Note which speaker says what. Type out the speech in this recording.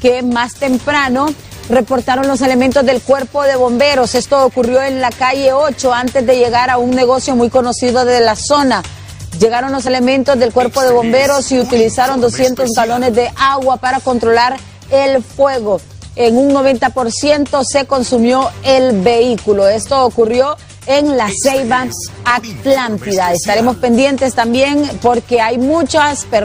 Speaker 1: que más temprano reportaron los elementos del Cuerpo de Bomberos. Esto ocurrió en la calle 8 antes de llegar a un negocio muy conocido de la zona. Llegaron los elementos del Cuerpo de Bomberos y utilizaron 200 galones de agua para controlar el fuego. En un 90% se consumió el vehículo. Esto ocurrió en La Ceiba, Atlántida. Estaremos pendientes también porque hay muchas personas